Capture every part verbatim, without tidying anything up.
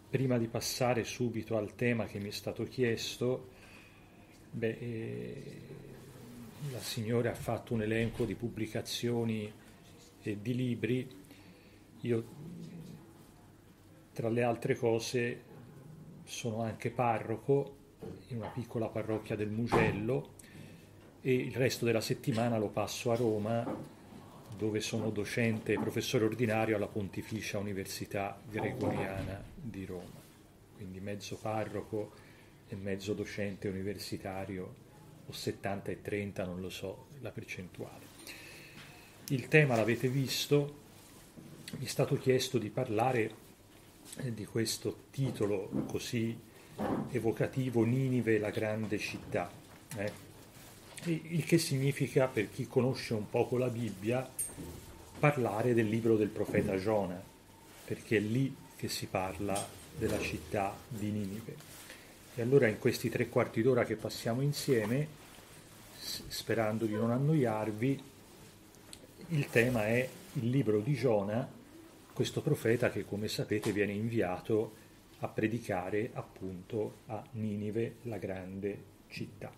Prima di passare subito al tema che mi è stato chiesto, beh, eh, la signora ha fatto un elenco di pubblicazioni e di libri. Io, tra le altre cose, sono anche parroco in una piccola parrocchia del Mugello e il resto della settimana lo passo a Roma, dove sono docente e professore ordinario alla Pontificia Università Gregoriana di Roma. Quindi mezzo parroco e mezzo docente universitario, o settanta e trenta, non lo so la percentuale. Il tema l'avete visto, mi è stato chiesto di parlare di questo titolo così evocativo, Ninive, la grande città, eh? Il che significa, per chi conosce un poco la Bibbia, parlare del libro del profeta Giona, perché è lì che si parla della città di Ninive. E allora in questi tre quarti d'ora che passiamo insieme, sperando di non annoiarvi, il tema è il libro di Giona, questo profeta che, come sapete, viene inviato a predicare appunto a Ninive, la grande città.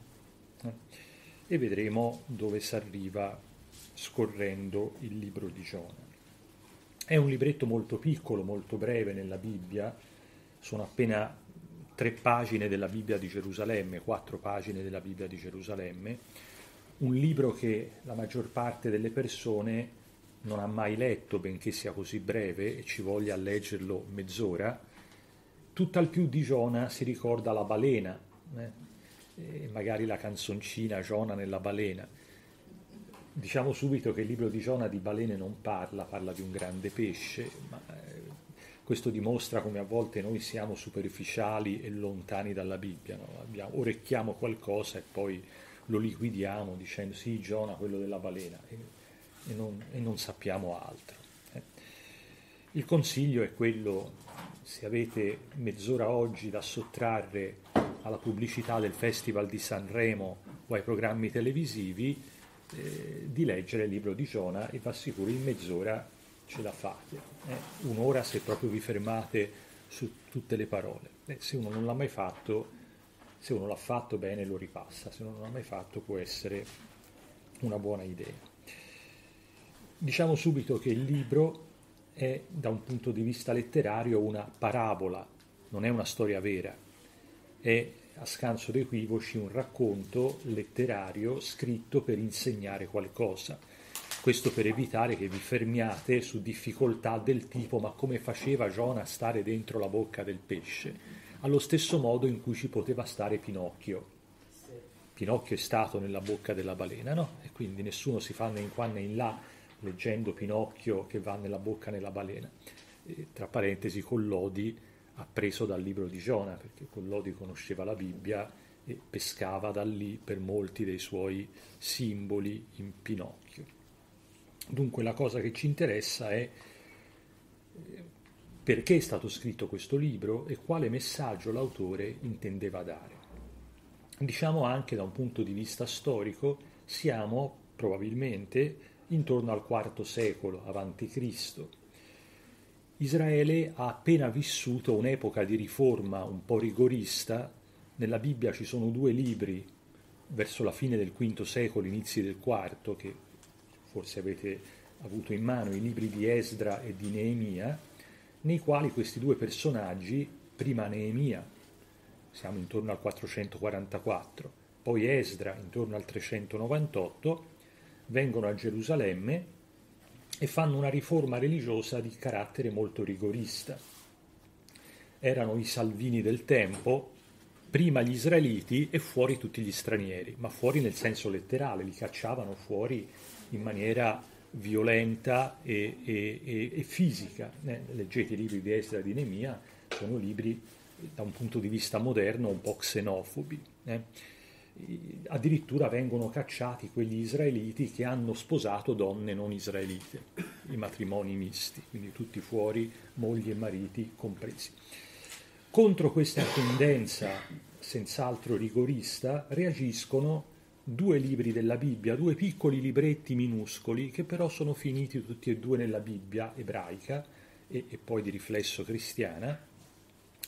E vedremo dove si arriva scorrendo il libro di Giona. È un libretto molto piccolo, molto breve nella Bibbia, sono appena tre pagine della Bibbia di Gerusalemme, quattro pagine della Bibbia di Gerusalemme, un libro che la maggior parte delle persone non ha mai letto, benché sia così breve e ci voglia leggerlo mezz'ora. Tutt'al più di Giona si ricorda la balena, eh? E magari la canzoncina Giona nella balena. Diciamo subito che il libro di Giona di balene non parla, parla di un grande pesce, ma eh, questo dimostra come a volte noi siamo superficiali e lontani dalla Bibbia, no? Abbiamo, orecchiamo qualcosa e poi lo liquidiamo dicendo sì, Giona, quello della balena, e, e, non, e non sappiamo altro. Eh. Il consiglio è quello, se avete mezz'ora oggi da sottrarre alla pubblicità del Festival di Sanremo o ai programmi televisivi, eh, di leggere il libro di Giona, e vi assicuro in mezz'ora ce la fate. Eh? Un'ora se proprio vi fermate su tutte le parole. Eh, se uno non l'ha mai fatto, se uno l'ha fatto bene lo ripassa, se uno non l'ha mai fatto può essere una buona idea. Diciamo subito che il libro è, da un punto di vista letterario, una parabola, non è una storia vera. È, a scanso di equivoci, un racconto letterario scritto per insegnare qualcosa. Questo per evitare che vi fermiate su difficoltà del tipo ma come faceva Giona a stare dentro la bocca del pesce? Allo stesso modo in cui ci poteva stare Pinocchio. Pinocchio è stato nella bocca della balena, no? E quindi nessuno si fa né in qua né in là leggendo Pinocchio che va nella bocca nella balena. E, tra parentesi, Collodi ha preso dal libro di Giona, perché Collodi conosceva la Bibbia e pescava da lì per molti dei suoi simboli in Pinocchio. Dunque la cosa che ci interessa è perché è stato scritto questo libro e quale messaggio l'autore intendeva dare. Diciamo anche da un punto di vista storico, siamo probabilmente intorno al quarto secolo avanti Cristo. Israele ha appena vissuto un'epoca di riforma un po' rigorista. Nella Bibbia ci sono due libri verso la fine del quinto secolo, inizi del quarto, che forse avete avuto in mano, i libri di Esdra e di Neemia, nei quali questi due personaggi, prima Neemia, siamo intorno al quattrocentoquarantaquattro, poi Esdra intorno al trecentonovantotto, vengono a Gerusalemme e fanno una riforma religiosa di carattere molto rigorista. Erano i Salvini del tempo, prima gli israeliti e fuori tutti gli stranieri, ma fuori nel senso letterale, li cacciavano fuori in maniera violenta e, e, e, e fisica. Eh, leggete i libri di Esdra e di Neemia, sono libri da un punto di vista moderno un po' xenofobi. Eh. Addirittura vengono cacciati quegli israeliti che hanno sposato donne non israelite, i matrimoni misti, quindi tutti fuori, mogli e mariti compresi. Contro questa tendenza senz'altro rigorista reagiscono due libri della Bibbia, due piccoli libretti minuscoli che però sono finiti tutti e due nella Bibbia ebraica e, e poi di riflesso cristiana,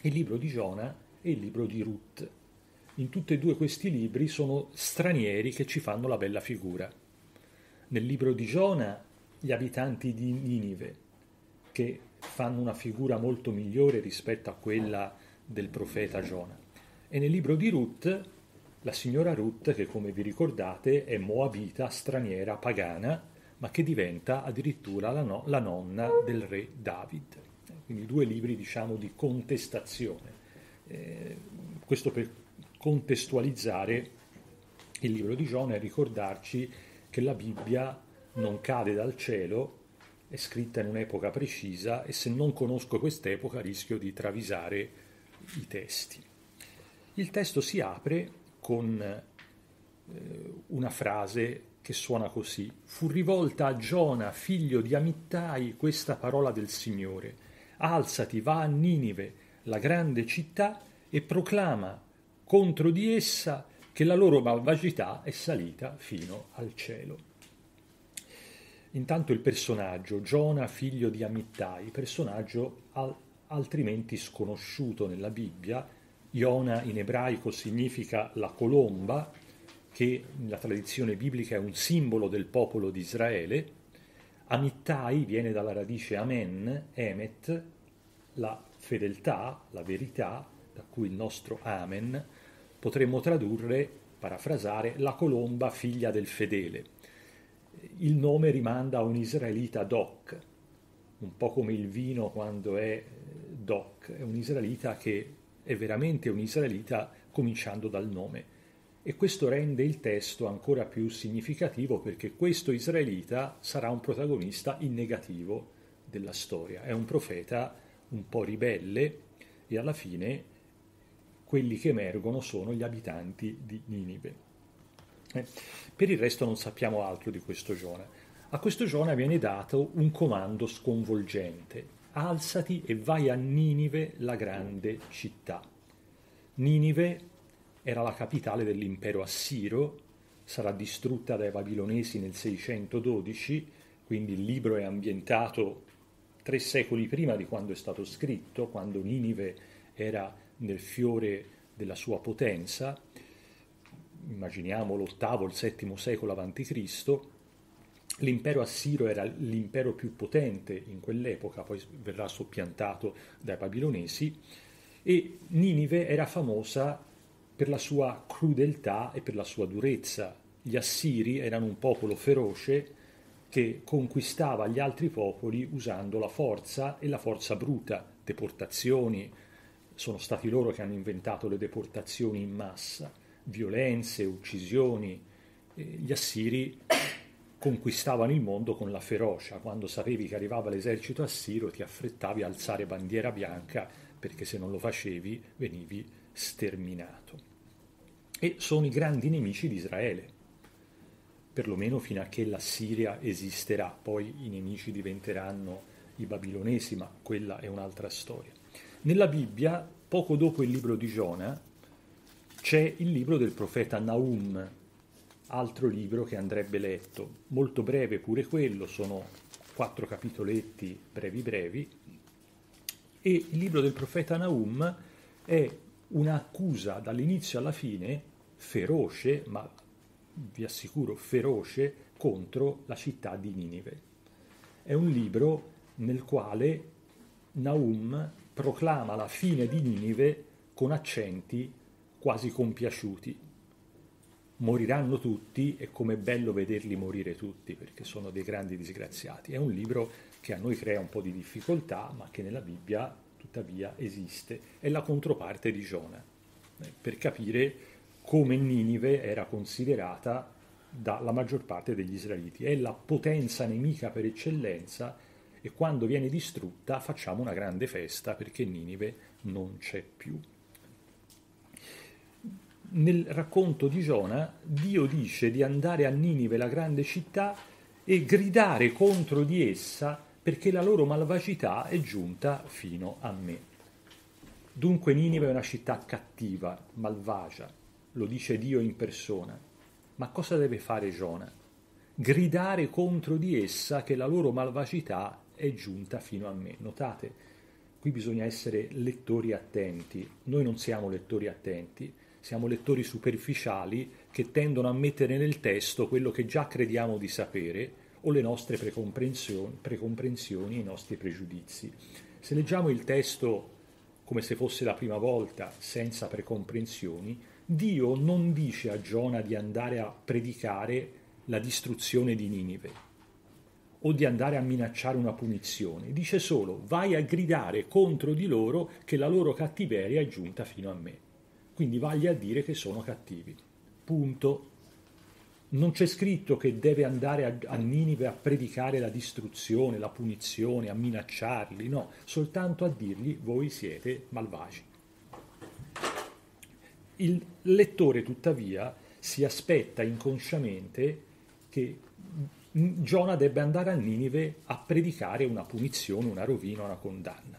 il libro di Giona e il libro di Ruth. In tutti e due questi libri sono stranieri che ci fanno la bella figura. Nel libro di Giona gli abitanti di Ninive, che fanno una figura molto migliore rispetto a quella del profeta Giona. E nel libro di Ruth, la signora Ruth, che come vi ricordate è moabita, straniera, pagana, ma che diventa addirittura la, no- la nonna del re David. Quindi due libri, diciamo, di contestazione. Eh, questo per contestualizzare il libro di Giona e ricordarci che la Bibbia non cade dal cielo, è scritta in un'epoca precisa e se non conosco quest'epoca rischio di travisare i testi. Il testo si apre con eh, una frase che suona così: fu rivolta a Giona, figlio di Amittai, questa parola del Signore: alzati, va a Ninive, la grande città, e proclama contro di essa che la loro malvagità è salita fino al cielo. Intanto il personaggio, Giona, figlio di Amittai, personaggio al- altrimenti sconosciuto nella Bibbia. Iona in ebraico significa la colomba, che nella tradizione biblica è un simbolo del popolo di Israele. Amittai viene dalla radice amen, emet, la fedeltà, la verità, da cui il nostro amen. Potremmo tradurre, parafrasare, la colomba figlia del fedele. Il nome rimanda a un israelita doc, un po' come il vino quando è doc, è un israelita che è veramente un israelita cominciando dal nome. E questo rende il testo ancora più significativo perché questo israelita sarà un protagonista in negativo della storia. È un profeta un po' ribelle e alla fine quelli che emergono sono gli abitanti di Ninive. Eh, per il resto non sappiamo altro di questo Giona. A questo Giona viene dato un comando sconvolgente: alzati e vai a Ninive, la grande città. Ninive era la capitale dell'impero assiro, sarà distrutta dai babilonesi nel seicentododici, quindi il libro è ambientato tre secoli prima di quando è stato scritto, quando Ninive era nel fiore della sua potenza. Immaginiamo l'ottavo, il settimo secolo avanti Cristo. L'impero assiro era l'impero più potente in quell'epoca, poi verrà soppiantato dai babilonesi, e Ninive era famosa per la sua crudeltà e per la sua durezza. Gli assiri erano un popolo feroce che conquistava gli altri popoli usando la forza e la forza bruta, deportazioni. Sono stati loro che hanno inventato le deportazioni in massa, violenze, uccisioni. Gli assiri conquistavano il mondo con la ferocia. Quando sapevi che arrivava l'esercito assiro ti affrettavi a alzare bandiera bianca perché se non lo facevi venivi sterminato. E sono i grandi nemici di Israele, perlomeno fino a che la Siria esisterà. Poi i nemici diventeranno i babilonesi, ma quella è un'altra storia. Nella Bibbia, poco dopo il libro di Giona, c'è il libro del profeta Nahum, altro libro che andrebbe letto, molto breve pure quello, sono quattro capitoletti brevi brevi, e il libro del profeta Nahum è un'accusa dall'inizio alla fine, feroce, ma vi assicuro feroce, contro la città di Ninive. È un libro nel quale Nahum proclama la fine di Ninive con accenti quasi compiaciuti. Moriranno tutti e com'è bello vederli morire tutti perché sono dei grandi disgraziati. È un libro che a noi crea un po' di difficoltà, ma che nella Bibbia tuttavia esiste. È la controparte di Giona, eh, per capire come Ninive era considerata dalla maggior parte degli israeliti. È la potenza nemica per eccellenza e quando viene distrutta facciamo una grande festa perché Ninive non c'è più. Nel racconto di Giona, Dio dice di andare a Ninive, la grande città, e gridare contro di essa perché la loro malvagità è giunta fino a me. Dunque Ninive è una città cattiva, malvagia, lo dice Dio in persona. Ma cosa deve fare Giona? Gridare contro di essa che la loro malvagità è giunta fino a me. Notate, qui bisogna essere lettori attenti. Noi non siamo lettori attenti, siamo lettori superficiali che tendono a mettere nel testo quello che già crediamo di sapere o le nostre precomprensioni, precomprensioni, i nostri pregiudizi. Se leggiamo il testo come se fosse la prima volta, senza precomprensioni, Dio non dice a Giona di andare a predicare la distruzione di Ninive o di andare a minacciare una punizione. Dice solo: vai a gridare contro di loro che la loro cattiveria è giunta fino a me. Quindi vagli a dire che sono cattivi. Punto. Non c'è scritto che deve andare a, a Ninive a predicare la distruzione, la punizione, a minacciarli, no, soltanto a dirgli: voi siete malvagi. Il lettore, tuttavia, si aspetta inconsciamente che Giona debba andare a Ninive a predicare una punizione, una rovina, una condanna.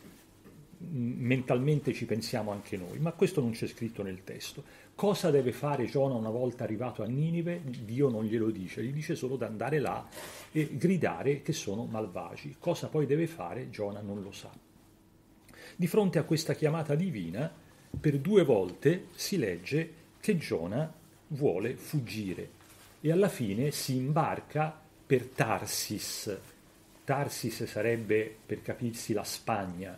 Mentalmente ci pensiamo anche noi, ma questo non c'è scritto nel testo. Cosa deve fare Giona una volta arrivato a Ninive? Dio non glielo dice, gli dice solo di andare là e gridare che sono malvagi. Cosa poi deve fare? Giona non lo sa. Di fronte a questa chiamata divina, per due volte si legge che Giona vuole fuggire e alla fine si imbarca per Tarsis. Tarsis sarebbe, per capirsi, la Spagna.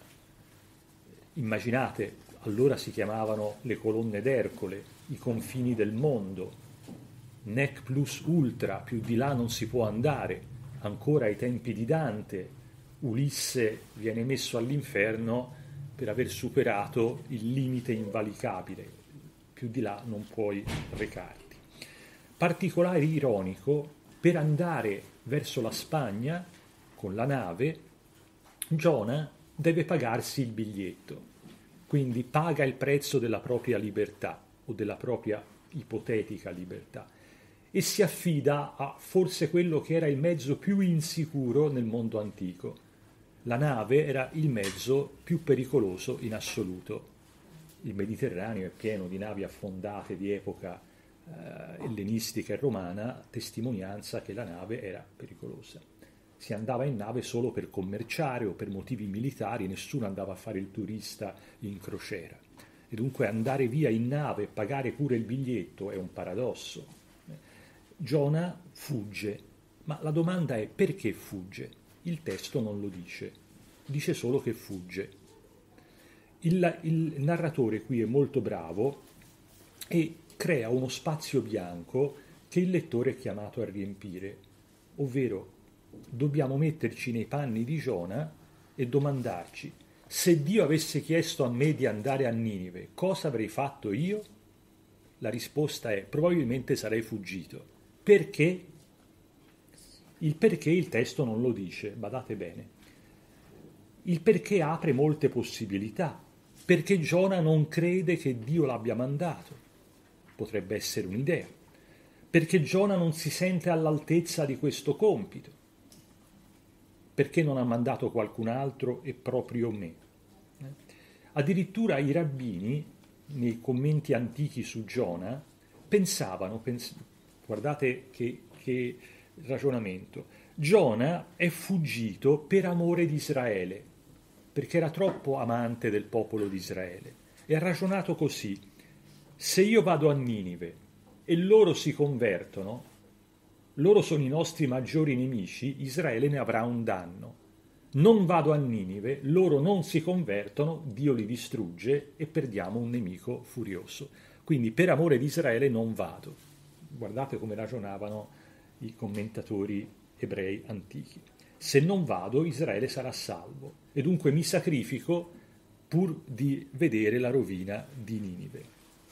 Immaginate, allora si chiamavano le colonne d'Ercole, i confini del mondo, nec plus ultra, più di là non si può andare. Ancora ai tempi di Dante, Ulisse viene messo all'inferno per aver superato il limite invalicabile, più di là non puoi recarti. Particolare ironico, per andare verso la Spagna con la nave, Giona deve pagarsi il biglietto, quindi paga il prezzo della propria libertà o della propria ipotetica libertà e si affida a forse quello che era il mezzo più insicuro nel mondo antico. La nave era il mezzo più pericoloso in assoluto. Il Mediterraneo è pieno di navi affondate di epoca eh, ellenistica e romana, testimonianza che la nave era pericolosa. Si andava in nave solo per commerciare o per motivi militari, nessuno andava a fare il turista in crociera. E dunque andare via in nave e pagare pure il biglietto è un paradosso. Giona fugge, ma la domanda è: perché fugge? Il testo non lo dice, dice solo che fugge. Il, il narratore qui è molto bravo e crea uno spazio bianco che il lettore è chiamato a riempire, ovvero dobbiamo metterci nei panni di Giona e domandarci: se Dio avesse chiesto a me di andare a Ninive, cosa avrei fatto io? La risposta è: probabilmente sarei fuggito. Perché? Il perché il testo non lo dice, badate bene. Il perché apre molte possibilità, perché Giona non crede che Dio l'abbia mandato. Potrebbe essere un'idea. Perché Giona non si sente all'altezza di questo compito. Perché non ha mandato qualcun altro e proprio me? Addirittura i rabbini, nei commenti antichi su Giona, pensavano, pens- guardate che, che ragionamento, Giona è fuggito per amore di Israele, perché era troppo amante del popolo di Israele, e ha ragionato così: se io vado a Ninive e loro si convertono, loro sono i nostri maggiori nemici, Israele ne avrà un danno. Non vado a Ninive, loro non si convertono, Dio li distrugge e perdiamo un nemico furioso. Quindi per amore di Israele non vado. Guardate come ragionavano i commentatori ebrei antichi. Se non vado, Israele sarà salvo e dunque mi sacrifico pur di vedere la rovina di Ninive.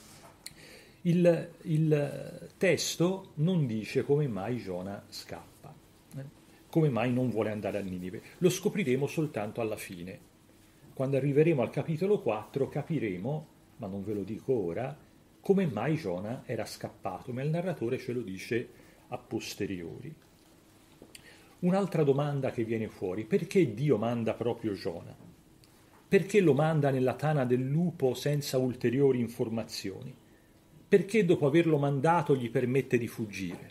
Il, il testo non dice come mai Giona scappa, eh? come mai non vuole andare a Ninive. Lo scopriremo soltanto alla fine. Quando arriveremo al capitolo quattro capiremo, ma non ve lo dico ora, come mai Giona era scappato, ma il narratore ce lo dice a posteriori. Un'altra domanda che viene fuori: perché Dio manda proprio Giona? Perché lo manda nella tana del lupo senza ulteriori informazioni? Perché dopo averlo mandato gli permette di fuggire?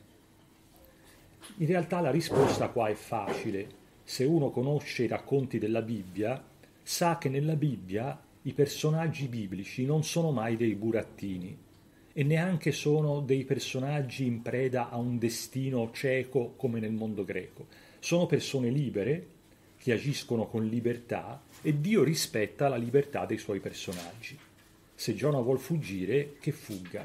In realtà la risposta qua è facile. Se uno conosce i racconti della Bibbia, sa che nella Bibbia i personaggi biblici non sono mai dei burattini e neanche sono dei personaggi in preda a un destino cieco come nel mondo greco. Sono persone libere che agiscono con libertà e Dio rispetta la libertà dei suoi personaggi. Se Giona vuol fuggire, che fugga.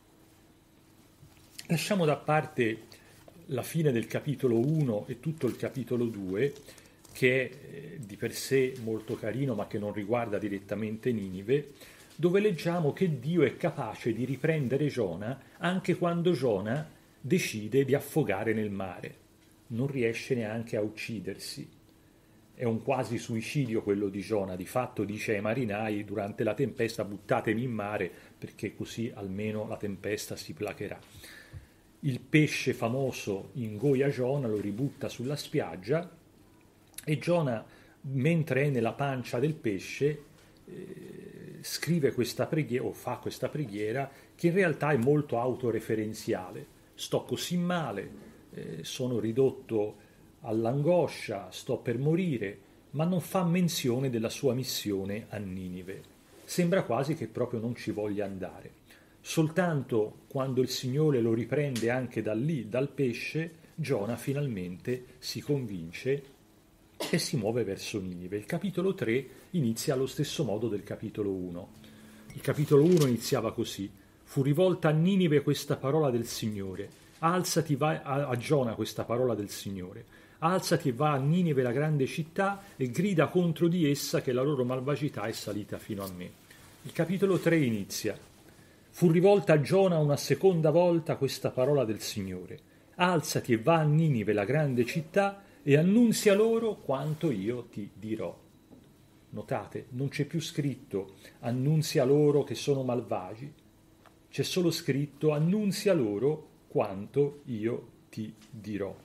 Lasciamo da parte la fine del capitolo uno e tutto il capitolo due, che è di per sé molto carino ma che non riguarda direttamente Ninive, dove leggiamo che Dio è capace di riprendere Giona anche quando Giona decide di affogare nel mare. Non riesce neanche a uccidersi. È un quasi suicidio quello di Giona, di fatto dice ai marinai durante la tempesta buttatemi in mare perché così almeno la tempesta si placherà. Il pesce famoso ingoia Giona, lo ributta sulla spiaggia e Giona, mentre è nella pancia del pesce, eh, scrive questa preghiera o fa questa preghiera che in realtà è molto autoreferenziale. Sto così male, eh, sono ridotto all'angoscia, sto per morire, ma non fa menzione della sua missione a Ninive. Sembra quasi che proprio non ci voglia andare. Soltanto quando il Signore lo riprende anche da lì, dal pesce, Giona finalmente si convince e si muove verso Ninive. Il capitolo tre inizia allo stesso modo del capitolo uno. Il capitolo uno iniziava così: fu rivolta a Ninive questa parola del Signore, alzati va a, a Giona questa parola del Signore, alzati e va a Ninive la grande città e grida contro di essa che la loro malvagità è salita fino a me. Il capitolo tre inizia: fu rivolta a Giona una seconda volta questa parola del Signore, alzati e va a Ninive la grande città e annunzia loro quanto io ti dirò. Notate, non c'è più scritto annunzia loro che sono malvagi, c'è solo scritto annunzia loro quanto io ti dirò.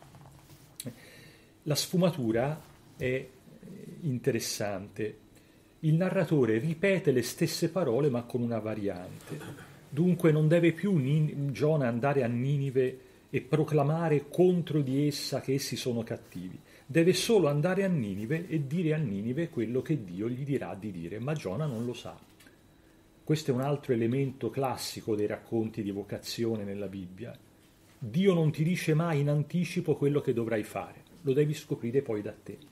La sfumatura è interessante. Il narratore ripete le stesse parole ma con una variante. Dunque non deve più Nin- Giona andare a Ninive e proclamare contro di essa che essi sono cattivi. Deve solo andare a Ninive e dire a Ninive quello che Dio gli dirà di dire, ma Giona non lo sa. Questo è un altro elemento classico dei racconti di vocazione nella Bibbia. Dio non ti dice mai in anticipo quello che dovrai fare, lo devi scoprire poi da te.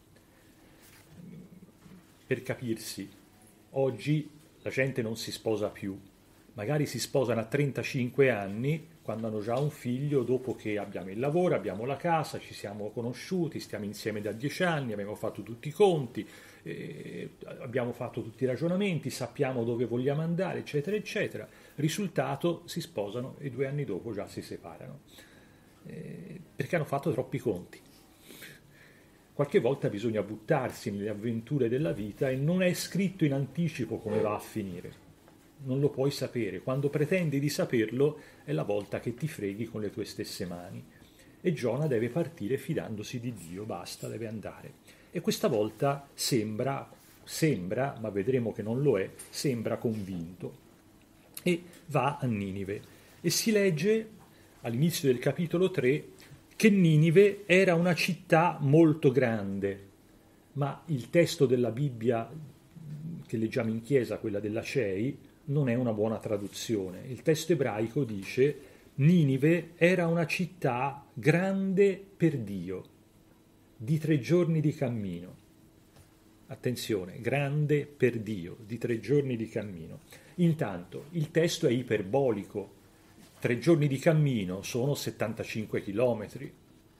Per capirsi, oggi la gente non si sposa più, magari si sposano a trentacinque anni, quando hanno già un figlio, dopo che abbiamo il lavoro, abbiamo la casa, ci siamo conosciuti, stiamo insieme da dieci anni, abbiamo fatto tutti i conti, eh, abbiamo fatto tutti i ragionamenti, sappiamo dove vogliamo andare, eccetera, eccetera. Risultato, si sposano e due anni dopo già si separano, eh, perché hanno fatto troppi conti. Qualche volta bisogna buttarsi nelle avventure della vita e non è scritto in anticipo come va a finire. Non lo puoi sapere. Quando pretendi di saperlo è la volta che ti freghi con le tue stesse mani. E Giona deve partire fidandosi di Dio, basta, deve andare. E questa volta sembra, sembra, ma vedremo che non lo è, sembra convinto. E va a Ninive. E si legge all'inizio del capitolo tre che Ninive era una città molto grande, ma il testo della Bibbia che leggiamo in chiesa, quella della C E I, non è una buona traduzione. Il testo ebraico dice Ninive era una città grande per Dio, di tre giorni di cammino. Attenzione, grande per Dio, di tre giorni di cammino. Intanto, il testo è iperbolico. Tre giorni di cammino sono settantacinque chilometri,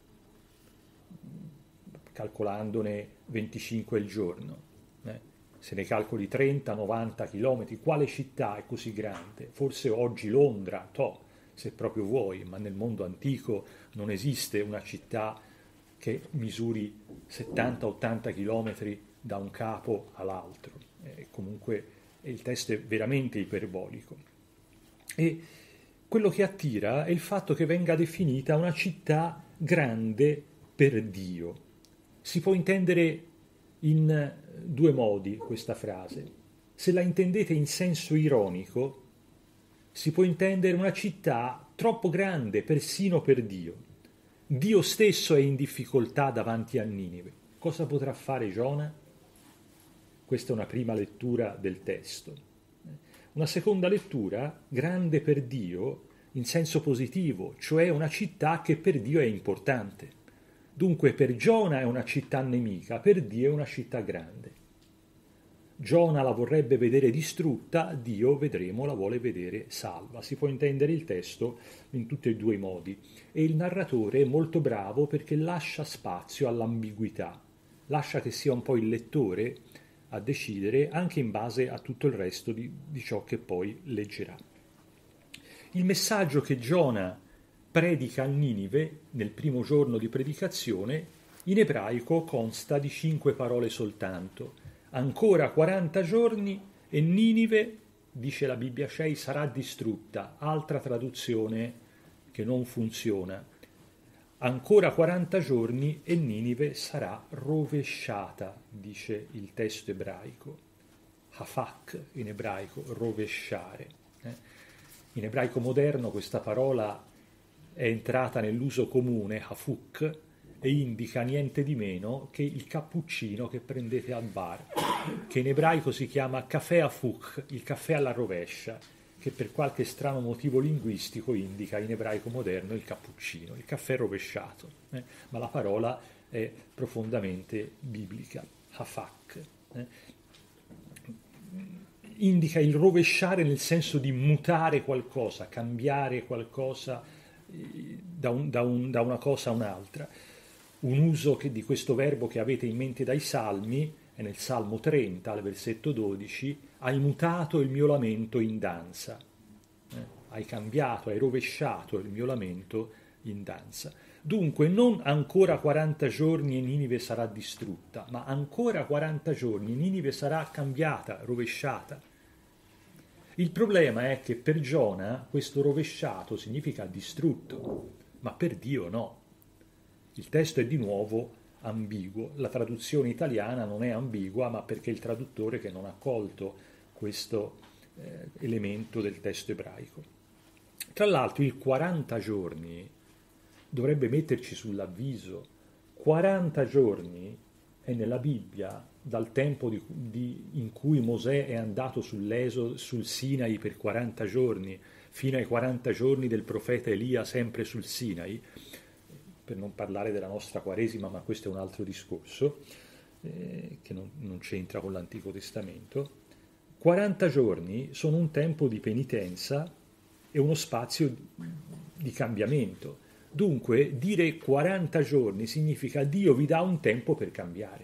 calcolandone venticinque il giorno. Eh? Se ne calcoli trenta novanta chilometri, quale città è così grande? Forse oggi Londra, to, se proprio vuoi, ma nel mondo antico non esiste una città che misuri settanta ottanta chilometri da un capo all'altro. Eh, comunque il testo è veramente iperbolico. E quello che attira è il fatto che venga definita una città grande per Dio. Si può intendere in due modi questa frase. Se la intendete in senso ironico, si può intendere una città troppo grande persino per Dio. Dio stesso è in difficoltà davanti a Ninive. Cosa potrà fare Giona? Questa è una prima lettura del testo. Una seconda lettura, grande per Dio, in senso positivo, cioè una città che per Dio è importante. Dunque per Giona è una città nemica, per Dio è una città grande. Giona la vorrebbe vedere distrutta, Dio, vedremo, la vuole vedere salva. Si può intendere il testo in tutti e due i modi. E il narratore è molto bravo perché lascia spazio all'ambiguità, lascia che sia un po' il lettore a decidere anche in base a tutto il resto di, di ciò che poi leggerà. Il messaggio che Giona predica a Ninive nel primo giorno di predicazione in ebraico consta di cinque parole soltanto. Ancora quaranta giorni e Ninive, dice la Bibbia Shei, sarà distrutta. Altra traduzione che non funziona. Ancora quaranta giorni e Ninive sarà rovesciata, dice il testo ebraico. Hafak in ebraico, rovesciare. Eh? In ebraico moderno questa parola è entrata nell'uso comune, hafuk, e indica niente di meno che il cappuccino che prendete al bar, che in ebraico si chiama caffè hafuk, il caffè alla rovescia, che per qualche strano motivo linguistico indica in ebraico moderno il cappuccino, il caffè rovesciato, eh? Ma la parola è profondamente biblica, hafak. Eh? Indica il rovesciare nel senso di mutare qualcosa, cambiare qualcosa da, un, da, un, da una cosa a un'altra. Un uso che, di questo verbo che avete in mente dai Salmi, è nel Salmo trenta, al versetto dodici, hai mutato il mio lamento in danza. Eh? Hai cambiato, hai rovesciato il mio lamento in danza. Dunque non ancora quaranta giorni e Ninive sarà distrutta, ma ancora quaranta giorni e Ninive sarà cambiata, rovesciata. Il problema è che per Giona questo rovesciato significa distrutto, ma per Dio no. Il testo è di nuovo ambiguo. La traduzione italiana non è ambigua, ma perché il traduttore che non ha colto questo eh, elemento del testo ebraico. Tra l'altro il quaranta giorni dovrebbe metterci sull'avviso. quaranta giorni è nella Bibbia dal tempo di, di, in cui Mosè è andato sull'Esodo, sul Sinai per quaranta giorni, fino ai quaranta giorni del profeta Elia sempre sul Sinai, per non parlare della nostra Quaresima, ma questo è un altro discorso, eh, che non, non c'entra con l'Antico Testamento. quaranta giorni sono un tempo di penitenza e uno spazio di cambiamento. Dunque, dire quaranta giorni significa Dio vi dà un tempo per cambiare.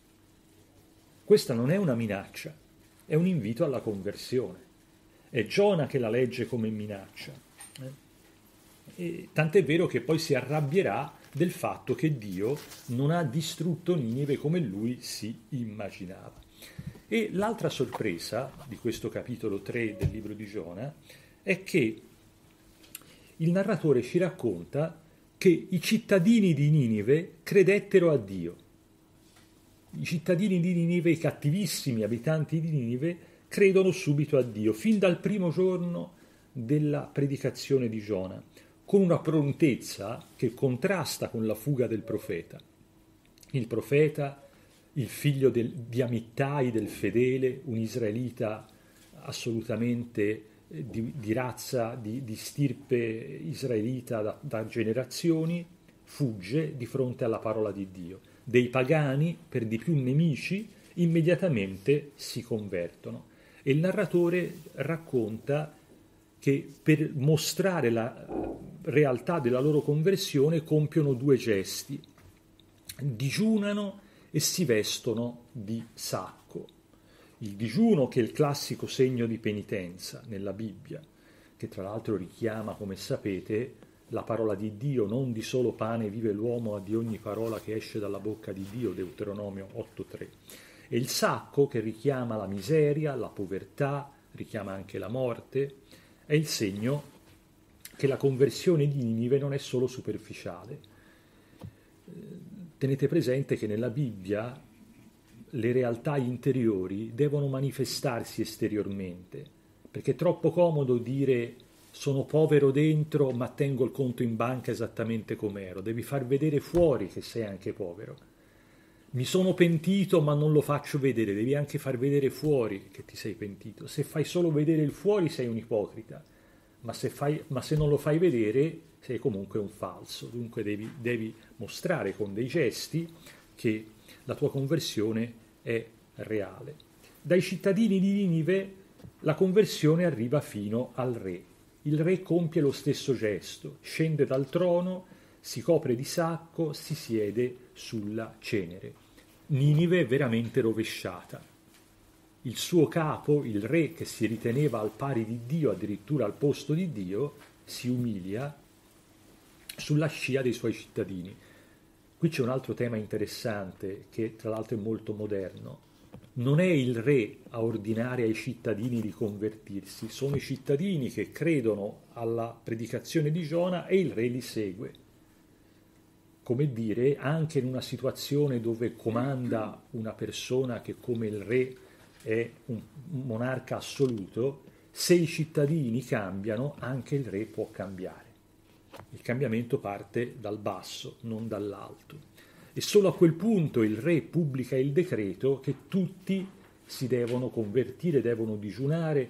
Questa non è una minaccia, è un invito alla conversione. È Giona che la legge come minaccia. Eh? E tant'è vero che poi si arrabbierà del fatto che Dio non ha distrutto Ninive come lui si immaginava. E l'altra sorpresa di questo capitolo tre del libro di Giona è che il narratore ci racconta che i cittadini di Ninive credettero a Dio. I cittadini di Ninive, i cattivissimi abitanti di Ninive, credono subito a Dio, fin dal primo giorno della predicazione di Giona, con una prontezza che contrasta con la fuga del profeta. Il profeta, il figlio del, di Amittai, del fedele, un israelita assolutamente di, di razza, di, di stirpe israelita da, da generazioni, fugge di fronte alla parola di Dio. Dei pagani, per di più nemici, immediatamente si convertono. E il narratore racconta che per mostrare la realtà della loro conversione compiono due gesti: digiunano e si vestono di sacco. Il digiuno, che è il classico segno di penitenza nella Bibbia, che tra l'altro richiama, come sapete, la parola di Dio: non di solo pane vive l'uomo, ma di ogni parola che esce dalla bocca di Dio, Deuteronomio otto tre. E il sacco, che richiama la miseria, la povertà, richiama anche la morte, è il segno che la conversione di Ninive non è solo superficiale. Tenete presente che nella Bibbia le realtà interiori devono manifestarsi esteriormente, perché è troppo comodo dire sono povero dentro ma tengo il conto in banca esattamente com'ero. Devi far vedere fuori che sei anche povero. mi sono pentito ma non lo faccio vedere, devi anche far vedere fuori che ti sei pentito. Se fai solo vedere il fuori sei un ipocrita, ma se, fai, ma se non lo fai vedere sei comunque un falso. Dunque devi, devi mostrare con dei gesti che la tua conversione è reale. Dai cittadini di Ninive la conversione arriva fino al re. Il re compie lo stesso gesto, scende dal trono, si copre di sacco, si siede sulla cenere. Ninive è veramente rovesciata. Il suo capo, il re che si riteneva al pari di Dio, addirittura al posto di Dio, si umilia sulla scia dei suoi cittadini. Qui c'è un altro tema interessante che tra l'altro è molto moderno. Non è il re a ordinare ai cittadini di convertirsi, sono i cittadini che credono alla predicazione di Giona e il re li segue. Come dire, anche in una situazione dove comanda una persona che come il re è un monarca assoluto, se i cittadini cambiano, anche il re può cambiare. Il cambiamento parte dal basso, non dall'alto. E solo a quel punto il re pubblica il decreto che tutti si devono convertire, devono digiunare,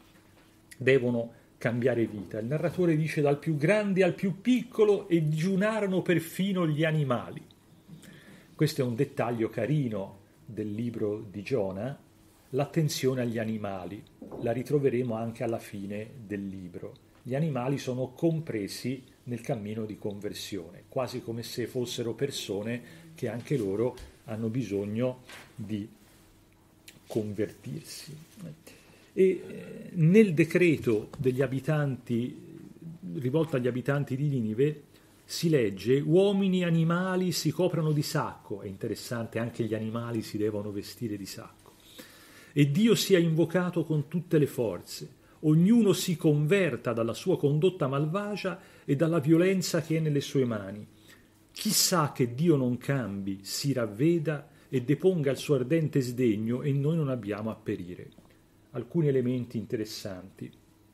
devono cambiare vita. Il narratore dice dal più grande al più piccolo e digiunarono perfino gli animali. Questo è un dettaglio carino del libro di Giona, l'attenzione agli animali. La ritroveremo anche alla fine del libro. Gli animali sono compresi nel cammino di conversione, quasi come se fossero persone che anche loro hanno bisogno di convertirsi. E nel decreto degli abitanti, rivolto agli abitanti di Ninive, si legge: uomini e animali si coprano di sacco. È interessante, anche gli animali si devono vestire di sacco. E Dio sia invocato con tutte le forze. Ognuno si converta dalla sua condotta malvagia e dalla violenza che è nelle sue mani. Chissà che Dio non cambi, si ravveda e deponga il suo ardente sdegno e noi non abbiamo a perire. Alcuni elementi interessanti.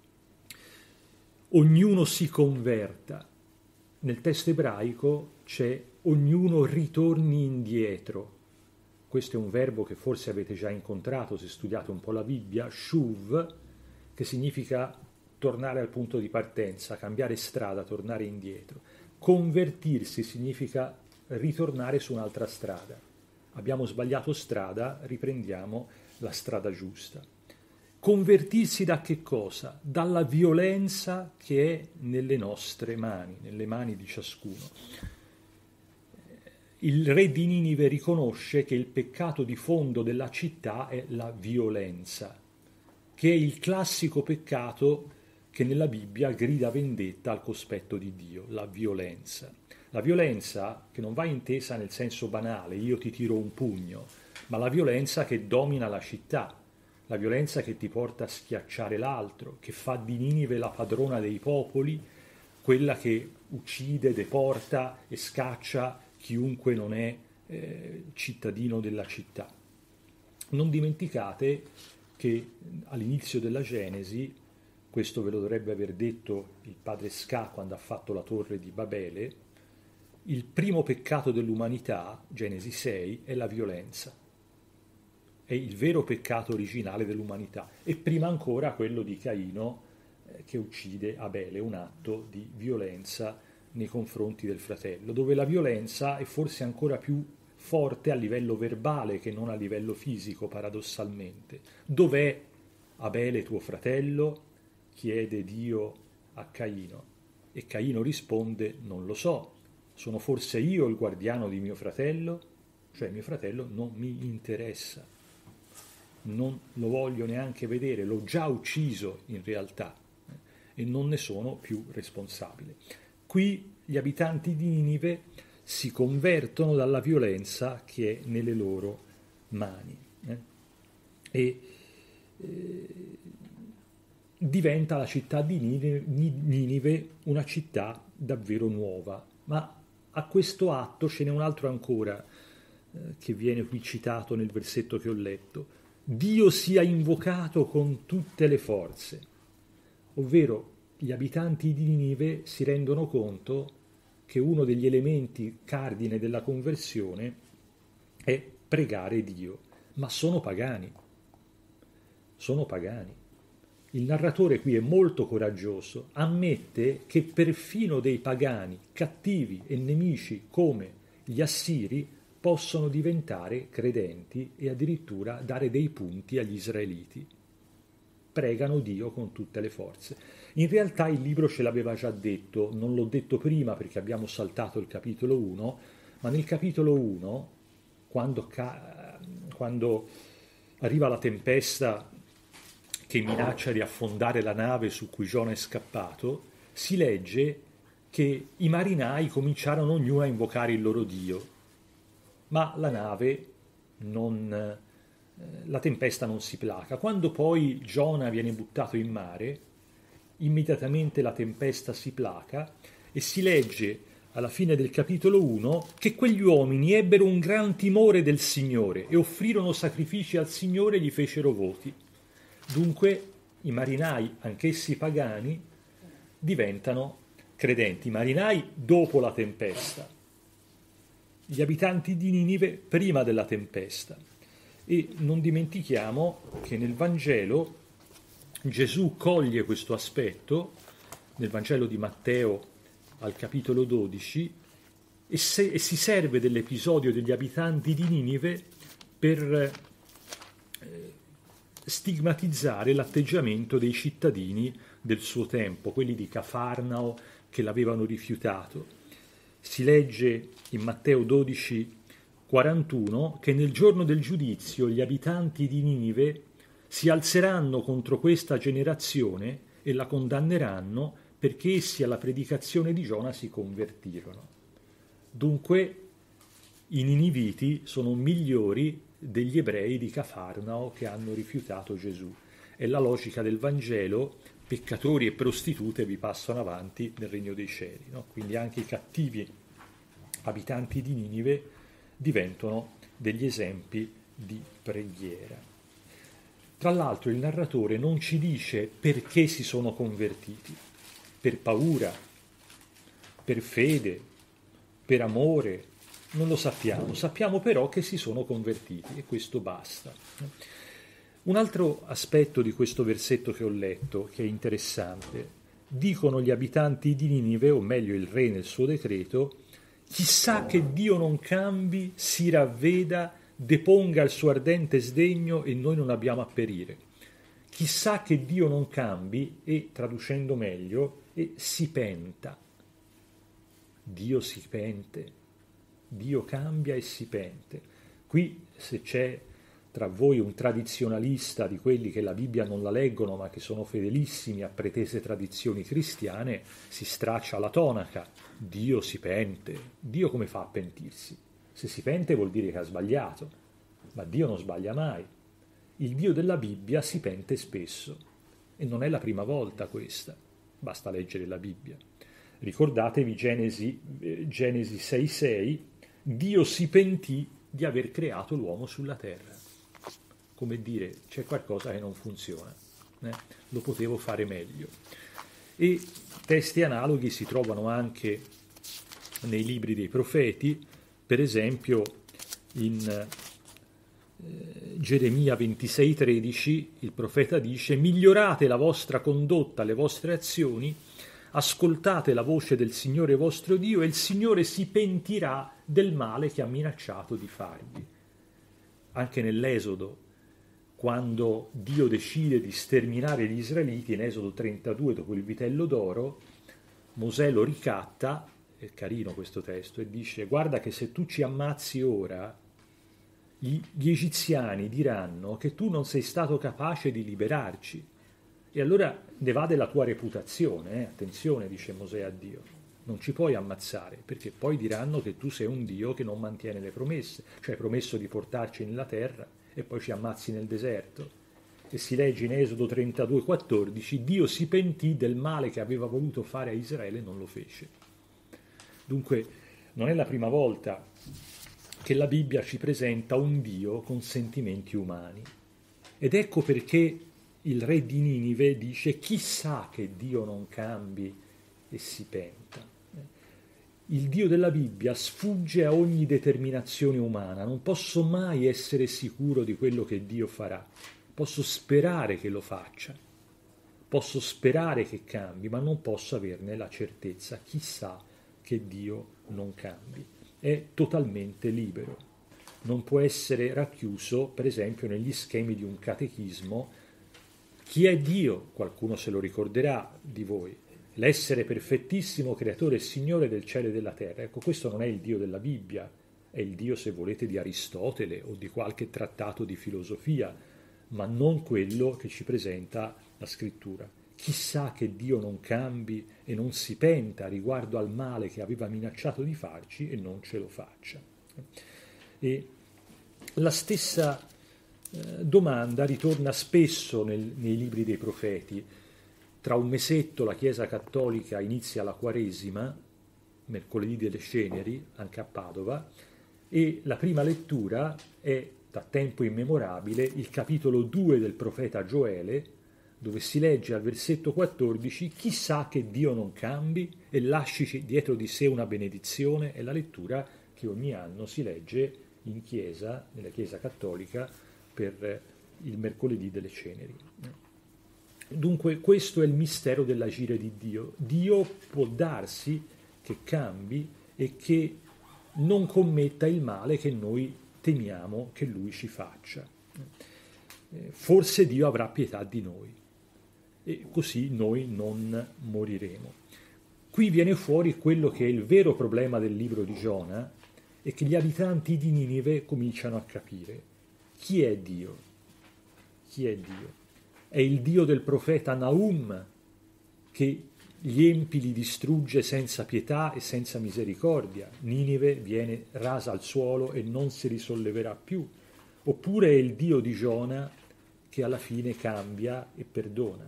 Ognuno si converta. Nel testo ebraico c'è ognuno ritorni indietro. Questo è un verbo che forse avete già incontrato se studiate un po' la Bibbia, shuv, che significa tornare al punto di partenza, cambiare strada, tornare indietro. Convertirsi significa ritornare su un'altra strada. Abbiamo sbagliato strada, riprendiamo la strada giusta. Convertirsi da che cosa? Dalla violenza che è nelle nostre mani, nelle mani di ciascuno. Il re di Ninive riconosce che il peccato di fondo della città è la violenza, che è il classico peccato che nella Bibbia grida vendetta al cospetto di Dio, la violenza. La violenza che non va intesa nel senso banale, io ti tiro un pugno, ma la violenza che domina la città, la violenza che ti porta a schiacciare l'altro, che fa di Ninive la padrona dei popoli, quella che uccide, deporta e scaccia chiunque non è eh, cittadino della città. Non dimenticate che all'inizio della Genesi, questo ve lo dovrebbe aver detto il padre Ska quando ha fatto la torre di Babele, il primo peccato dell'umanità, Genesi sei, è la violenza. È il vero peccato originale dell'umanità. E prima ancora quello di Caino eh, che uccide Abele, un atto di violenza nei confronti del fratello, dove la violenza è forse ancora più forte a livello verbale che non a livello fisico, paradossalmente. Dov'è Abele tuo fratello? Chiede Dio a Caino. E Caino risponde: non lo so, sono forse io il guardiano di mio fratello? Cioè mio fratello non mi interessa, non lo voglio neanche vedere, l'ho già ucciso in realtà eh, e non ne sono più responsabile. Qui gli abitanti di Ninive si convertono dalla violenza che è nelle loro mani eh? e eh, diventa la città di Ninive una città davvero nuova. Ma a questo atto ce n'è un altro ancora eh, che viene qui citato nel versetto che ho letto: Dio sia invocato con tutte le forze, ovvero gli abitanti di Ninive si rendono conto che uno degli elementi cardine della conversione è pregare Dio, ma sono pagani, sono pagani. Il narratore qui è molto coraggioso, ammette che perfino dei pagani cattivi e nemici come gli assiri possono diventare credenti e addirittura dare dei punti agli israeliti. Pregano Dio con tutte le forze. In realtà il libro ce l'aveva già detto, non l'ho detto prima perché abbiamo saltato il capitolo uno, ma nel capitolo uno, quando, ca- quando arriva la tempesta che minaccia di affondare la nave su cui Giona è scappato, si legge che i marinai cominciarono ognuno a invocare il loro Dio, ma la nave non, eh, la tempesta non si placa. Quando poi Giona viene buttato in mare, immediatamente la tempesta si placa e si legge alla fine del capitolo uno che quegli uomini ebbero un gran timore del Signore e offrirono sacrifici al Signore e gli fecero voti. Dunque i marinai, anch'essi pagani, diventano credenti. I marinai dopo la tempesta, gli abitanti di Ninive prima della tempesta. E non dimentichiamo che nel Vangelo Gesù coglie questo aspetto, nel Vangelo di Matteo al capitolo dodici, e, se, e si serve dell'episodio degli abitanti di Ninive per eh, stigmatizzare l'atteggiamento dei cittadini del suo tempo, quelli di Cafarnao che l'avevano rifiutato. Si legge in Matteo dodici quarantuno che nel giorno del giudizio gli abitanti di Ninive si alzeranno contro questa generazione e la condanneranno perché essi alla predicazione di Giona si convertirono. Dunque i niniviti sono migliori degli ebrei di Cafarnao che hanno rifiutato Gesù. È la logica del Vangelo: peccatori e prostitute vi passano avanti nel regno dei cieli, no? Quindi anche i cattivi abitanti di Ninive diventano degli esempi di preghiera. Tra l'altro il narratore non ci dice perché si sono convertiti: per paura, per fede, per amore, non lo sappiamo. Sappiamo però che si sono convertiti e questo basta. Un altro aspetto di questo versetto che ho letto, che è interessante: dicono gli abitanti di Ninive, o meglio il re nel suo decreto, chissà che Dio non cambi, si ravveda, deponga il suo ardente sdegno e noi non abbiamo a perire. Chissà che Dio non cambi e, traducendo meglio, e si penta. Dio si pente, Dio cambia e si pente. Qui, se c'è tra voi un tradizionalista di quelli che la Bibbia non la leggono ma che sono fedelissimi a pretese tradizioni cristiane, si straccia la tonaca. Dio si pente. Dio come fa a pentirsi? Se si pente vuol dire che ha sbagliato, ma Dio non sbaglia mai. Il Dio della Bibbia si pente spesso e non è la prima volta questa, basta leggere la Bibbia. Ricordatevi Genesi, eh, Genesi sei sei, Dio si pentì di aver creato l'uomo sulla terra. Come dire, c'è qualcosa che non funziona, eh? Lo potevo fare meglio. E testi analoghi si trovano anche nei libri dei profeti, per esempio in eh, Geremia ventisei tredici il profeta dice: migliorate la vostra condotta, le vostre azioni, ascoltate la voce del Signore vostro Dio e il Signore si pentirà del male che ha minacciato di farvi. Anche nell'Esodo, quando Dio decide di sterminare gli Israeliti, in Esodo trentadue, dopo il vitello d'oro, Mosè lo ricatta, è carino questo testo, e dice: guarda che se tu ci ammazzi ora, gli, gli egiziani diranno che tu non sei stato capace di liberarci. E allora ne va della tua reputazione, eh? Attenzione, dice Mosè a Dio, non ci puoi ammazzare, perché poi diranno che tu sei un Dio che non mantiene le promesse, cioè hai promesso di portarci nella terra e poi ci ammazzi nel deserto. E si legge in Esodo trentadue quattordici, Dio si pentì del male che aveva voluto fare a Israele e non lo fece. Dunque non è la prima volta che la Bibbia ci presenta un Dio con sentimenti umani. Ed ecco perché il re di Ninive dice: chissà che Dio non cambi e si penta. il Dio della Bibbia sfugge a ogni determinazione umana, non posso mai essere sicuro di quello che Dio farà, posso sperare che lo faccia, posso sperare che cambi, ma non posso averne la certezza, chissà che Dio non cambi, è totalmente libero, non può essere racchiuso per esempio negli schemi di un catechismo. Chi è Dio? Qualcuno se lo ricorderà di voi. L'essere perfettissimo, creatore e signore del cielo e della terra. Ecco, questo non è il Dio della Bibbia, è il Dio, se volete, di Aristotele o di qualche trattato di filosofia, ma non quello che ci presenta la Scrittura. Chissà che Dio non cambi e non si penta riguardo al male che aveva minacciato di farci e non ce lo faccia. E la stessa eh, domanda ritorna spesso nel, nei libri dei profeti. Tra un mesetto la Chiesa Cattolica inizia la Quaresima, mercoledì delle Ceneri, anche a Padova, e la prima lettura è, da tempo immemorabile, il capitolo due del profeta Gioele, dove si legge al versetto quattordici: chissà che Dio non cambi e lasci dietro di sé una benedizione. È la lettura che ogni anno si legge in chiesa, nella Chiesa Cattolica, per il mercoledì delle Ceneri. Dunque questo è il mistero dell'agire di Dio. Dio può darsi che cambi e che non commetta il male che noi temiamo che Lui ci faccia. Forse Dio avrà pietà di noi e così noi non moriremo. Qui viene fuori quello che è il vero problema del libro di Giona e che gli abitanti di Ninive cominciano a capire. Chi è Dio? Chi è Dio? È il Dio del profeta Nahum, che gli empi li distrugge senza pietà e senza misericordia. Ninive viene rasa al suolo e non si risolleverà più. Oppure è il Dio di Giona, che alla fine cambia e perdona.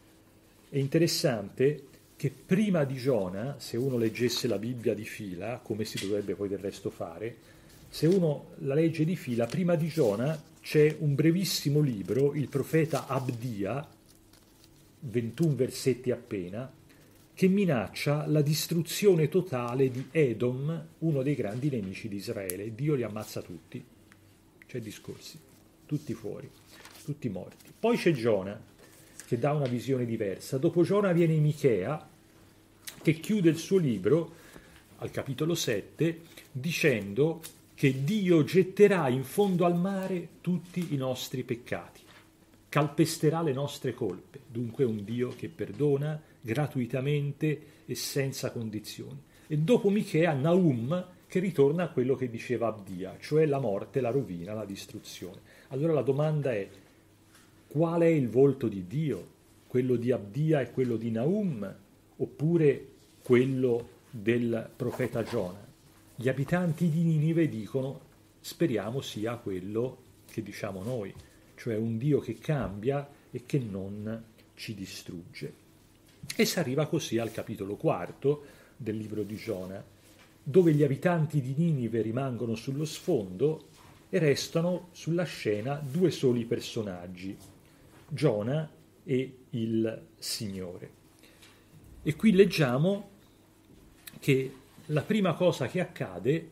È interessante che prima di Giona, se uno leggesse la Bibbia di fila, come si dovrebbe poi del resto fare, se uno la legge di fila, prima di Giona c'è un brevissimo libro, il profeta Abdia, ventuno versetti appena, che minaccia la distruzione totale di Edom, uno dei grandi nemici di Israele. Dio li ammazza tutti, c'è discorsi, tutti fuori, tutti morti. Poi c'è Giona, che dà una visione diversa. Dopo Giona viene Michea, che chiude il suo libro, al capitolo sette, dicendo che Dio getterà in fondo al mare tutti i nostri peccati, calpesterà le nostre colpe, dunque un Dio che perdona gratuitamente e senza condizioni. E dopo Michea, Nahum, che ritorna a quello che diceva Abdia, cioè la morte, la rovina, la distruzione. Allora la domanda è: qual è il volto di Dio? Quello di Abdia e quello di Nahum, oppure quello del profeta Giona? Gli abitanti di Ninive dicono: speriamo sia quello che diciamo noi, cioè un Dio che cambia e che non ci distrugge. E si arriva così al capitolo quarto del libro di Giona, dove gli abitanti di Ninive rimangono sullo sfondo e restano sulla scena due soli personaggi, Giona e il Signore. E qui leggiamo che la prima cosa che accade,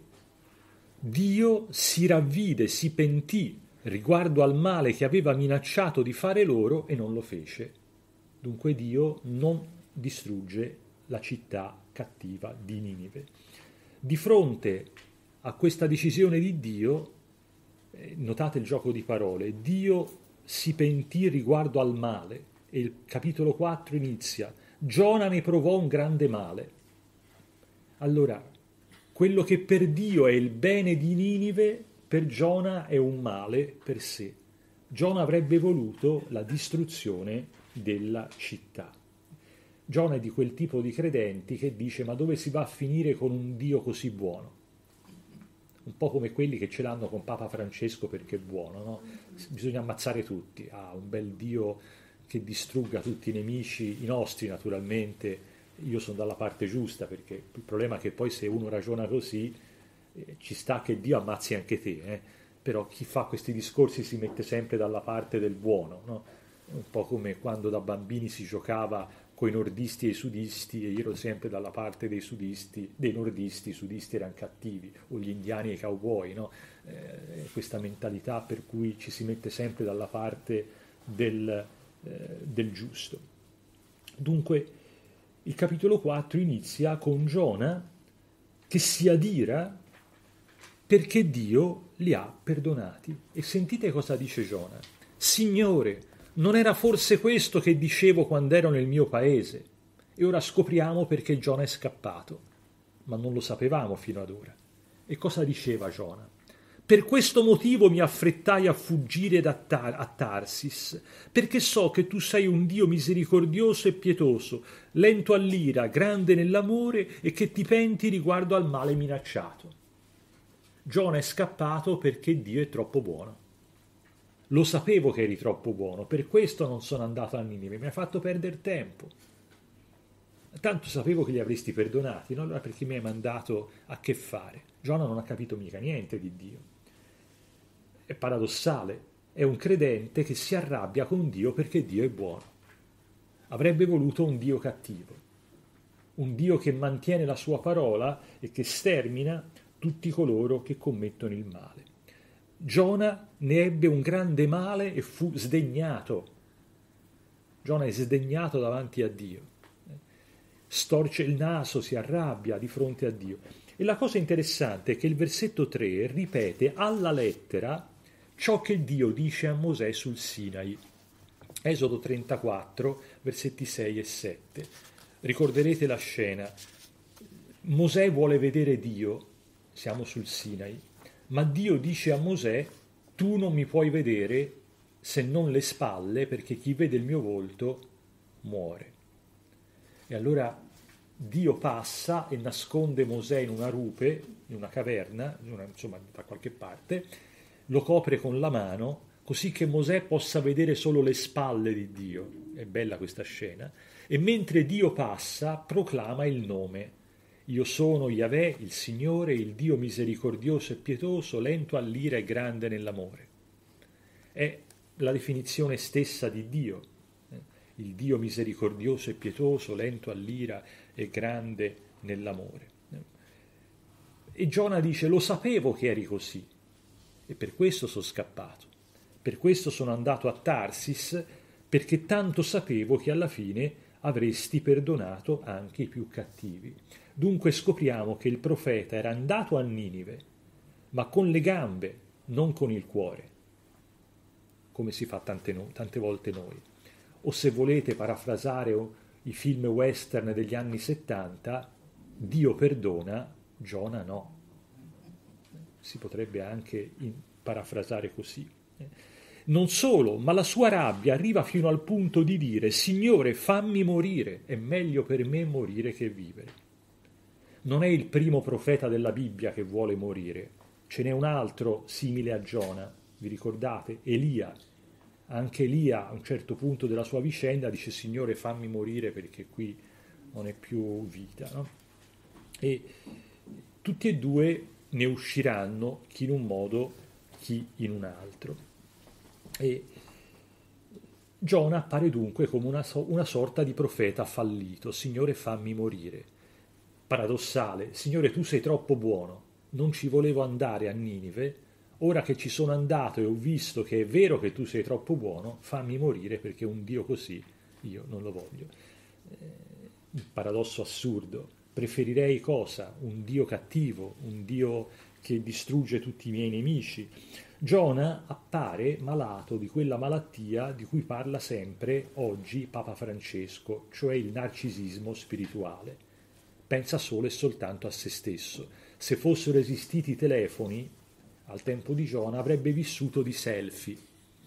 Dio si ravvide, si pentì riguardo al male che aveva minacciato di fare loro e non lo fece. Dunque Dio non distrugge la città cattiva di Ninive. Di fronte a questa decisione di Dio, eh, notate il gioco di parole, Dio si pentì riguardo al male e il capitolo quattro inizia: Giona ne provò un grande male. Allora, quello che per Dio è il bene di Ninive, per Giona è un male per sé. Giona avrebbe voluto la distruzione della città. Giona è di quel tipo di credenti che dice: ma dove si va a finire con un Dio così buono? Un po' come quelli che ce l'hanno con Papa Francesco perché è buono, no? Bisogna ammazzare tutti. Ah, un bel Dio che distrugga tutti i nemici, i nostri naturalmente. Io sono dalla parte giusta, perché il problema è che poi se uno ragiona così eh, ci sta che Dio ammazzi anche te, eh? Però chi fa questi discorsi si mette sempre dalla parte del buono, no? Un po' come quando da bambini si giocava coi nordisti e i sudisti, e io ero sempre dalla parte dei sudisti, dei nordisti, i sudisti erano cattivi, o gli indiani e i cowboy, no? Eh, questa mentalità per cui ci si mette sempre dalla parte del, eh, del giusto. Dunque, il capitolo quattro inizia con Giona che si adira perché Dio li ha perdonati. E sentite cosa dice Giona. Signore, non era forse questo che dicevo quando ero nel mio paese? E ora scopriamo perché Giona è scappato, ma non lo sapevamo fino ad ora. E cosa diceva Giona? Per questo motivo mi affrettai a fuggire da Tar- a Tarsis, perché so che tu sei un Dio misericordioso e pietoso, lento all'ira, grande nell'amore e che ti penti riguardo al male minacciato. Giona è scappato perché Dio è troppo buono. Lo sapevo che eri troppo buono, per questo non sono andato a Ninive, mi hai fatto perdere tempo. Tanto sapevo che li avresti perdonati, no? Allora perché mi hai mandato a che fare? Giona non ha capito mica niente di Dio. È paradossale, è un credente che si arrabbia con Dio perché Dio è buono. Avrebbe voluto un Dio cattivo, un Dio che mantiene la sua parola e che stermina tutti coloro che commettono il male. Giona ne ebbe un grande male e fu sdegnato. Giona è sdegnato davanti a Dio. Storce il naso, si arrabbia di fronte a Dio. E la cosa interessante è che il versetto tre ripete alla lettera ciò che Dio dice a Mosè sul Sinai. Esodo trentaquattro, versetti sei e sette. Ricorderete la scena. Mosè vuole vedere Dio, siamo sul Sinai, ma Dio dice a Mosè, tu non mi puoi vedere se non le spalle, perché chi vede il mio volto muore. E allora Dio passa e nasconde Mosè in una rupe, in una caverna, in una, insomma da qualche parte, lo copre con la mano, così che Mosè possa vedere solo le spalle di Dio. È bella questa scena. E mentre Dio passa, proclama il nome. Io sono Yahweh, il Signore, il Dio misericordioso e pietoso, lento all'ira e grande nell'amore. È la definizione stessa di Dio. Il Dio misericordioso e pietoso, lento all'ira e grande nell'amore. E Giona dice, lo sapevo che eri così, e per questo sono scappato. Per questo sono andato a Tarsis, perché tanto sapevo che alla fine avresti perdonato anche i più cattivi. Dunque scopriamo che il profeta era andato a Ninive, ma con le gambe, non con il cuore, come si fa tante, no- tante volte noi. O se volete parafrasare i film western degli anni settanta, Dio perdona, Giona no. Si potrebbe anche in- parafrasare così. Non solo, ma la sua rabbia arriva fino al punto di dire, Signore, fammi morire, è meglio per me morire che vivere. Non è il primo profeta della Bibbia che vuole morire, ce n'è un altro simile a Giona, vi ricordate? Elia. Anche Elia a un certo punto della sua vicenda dice Signore fammi morire perché qui non è più vita, no? E tutti e due ne usciranno, chi in un modo, chi in un altro. E Giona appare dunque come una, so- una sorta di profeta fallito, Signore fammi morire. Paradossale, Signore tu sei troppo buono, non ci volevo andare a Ninive, ora che ci sono andato e ho visto che è vero che tu sei troppo buono, fammi morire perché un Dio così io non lo voglio. Eh, un paradosso assurdo. Preferirei cosa? Un Dio cattivo, un Dio che distrugge tutti i miei nemici. Giona appare malato di quella malattia di cui parla sempre oggi Papa Francesco, cioè il narcisismo spirituale. Pensa solo e soltanto a se stesso. Se fossero esistiti i telefoni, al tempo di Giona, avrebbe vissuto di selfie,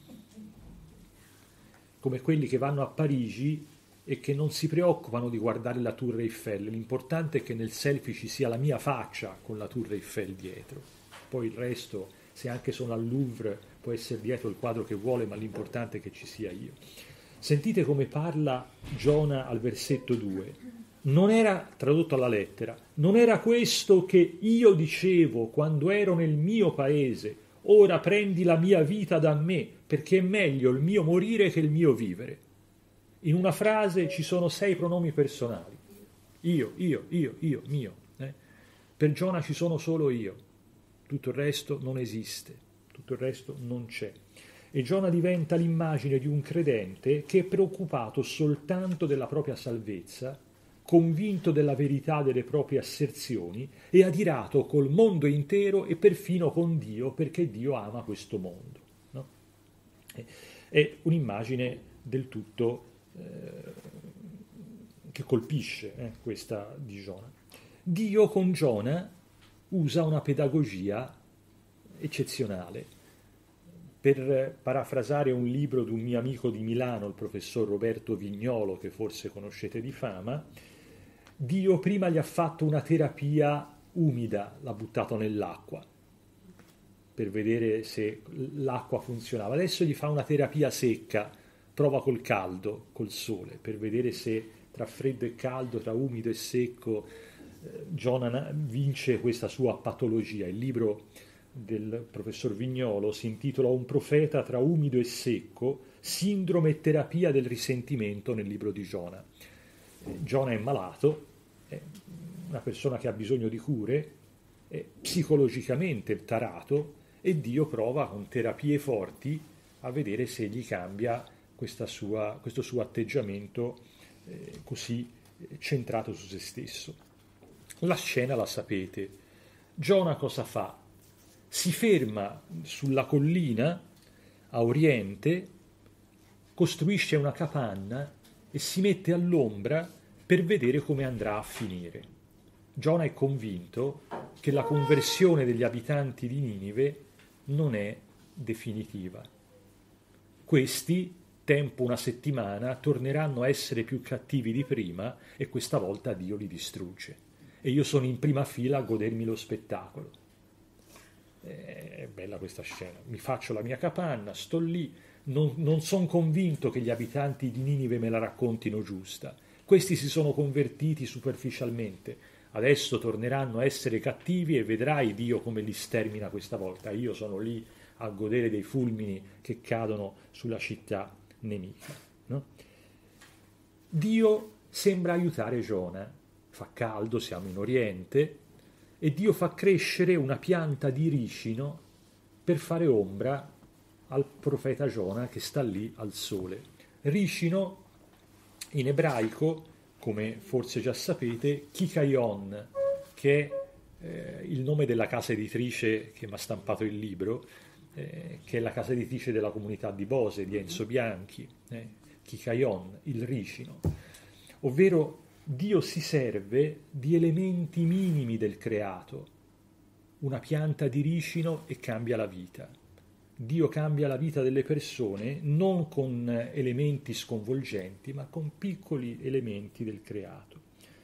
come quelli che vanno a Parigi e che non si preoccupano di guardare la Tour Eiffel. L'importante è che nel selfie ci sia la mia faccia con la Tour Eiffel dietro. Poi il resto, se anche sono al Louvre, può essere dietro il quadro che vuole, ma l'importante è che ci sia io. Sentite come parla Giona al versetto due. Non era, tradotto alla lettera, non era questo che io dicevo quando ero nel mio paese, ora prendi la mia vita da me, perché è meglio il mio morire che il mio vivere. In una frase ci sono sei pronomi personali. Io, io, io, io, mio. Eh? Per Giona ci sono solo io. Tutto il resto non esiste. Tutto il resto non c'è. E Giona diventa l'immagine di un credente che è preoccupato soltanto della propria salvezza, convinto della verità delle proprie asserzioni e adirato col mondo intero e perfino con Dio, perché Dio ama questo mondo. No? È un'immagine del tutto eh, che colpisce eh, questa di Giona. Dio con Giona usa una pedagogia eccezionale. Per parafrasare un libro di un mio amico di Milano, il professor Roberto Vignolo, che forse conoscete di fama, Dio prima gli ha fatto una terapia umida, l'ha buttato nell'acqua per vedere se l'acqua funzionava. Adesso gli fa una terapia secca, prova col caldo, col sole, per vedere se tra freddo e caldo, tra umido e secco, eh, Giona vince questa sua patologia. Il libro del professor Vignolo si intitola Un profeta tra umido e secco, sindrome e terapia del risentimento nel libro di Giona. Eh, Giona è malato, è una persona che ha bisogno di cure, è psicologicamente tarato e Dio prova con terapie forti a vedere se gli cambia questa sua, questo suo atteggiamento eh, così centrato su se stesso. La scena la sapete. Giona cosa fa? Si ferma sulla collina a oriente, costruisce una capanna e si mette all'ombra per vedere come andrà a finire. Giona è convinto che la conversione degli abitanti di Ninive non è definitiva. Questi, tempo una settimana, torneranno a essere più cattivi di prima e questa volta Dio li distrugge. E io sono in prima fila a godermi lo spettacolo. È bella questa scena. Mi faccio la mia capanna, sto lì, non, non sono convinto che gli abitanti di Ninive me la raccontino giusta. Questi si sono convertiti superficialmente, adesso torneranno a essere cattivi e vedrai Dio come li stermina questa volta. Io sono lì a godere dei fulmini che cadono sulla città nemica. No? Dio sembra aiutare Giona. Fa caldo, siamo in Oriente, e Dio fa crescere una pianta di ricino per fare ombra al profeta Giona che sta lì al sole. Ricino in ebraico, come forse già sapete, Kikayon, che è eh, il nome della casa editrice che mi ha stampato il libro, eh, che è la casa editrice della comunità di Bose, di Enzo Bianchi, eh, Kikayon, il ricino, ovvero Dio si serve di elementi minimi del creato, una pianta di ricino e cambia la vita. Dio cambia la vita delle persone non con elementi sconvolgenti, ma con piccoli elementi del creato.